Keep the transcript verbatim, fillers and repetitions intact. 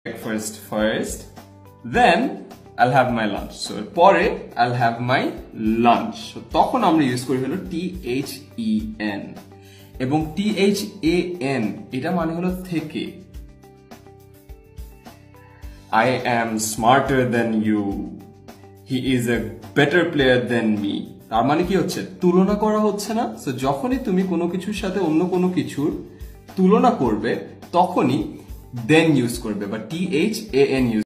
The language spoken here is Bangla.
breakfast first, then I'll have my lunch. So পরে I'll have my lunch. So তখন আমরা ইউজ করি হলো T H E N এবং T H A N এটা মানে হলো থেকে। I am smarter than you. He is a better player than me. তার মানে কি হচ্ছে, তুলনা করা হচ্ছে না। সো যখনই তুমি কোনো কিছুর সাথে অন্য কোনো কিছুর তুলনা করবে তখনই দেন ইউজ করবে বা T H A N use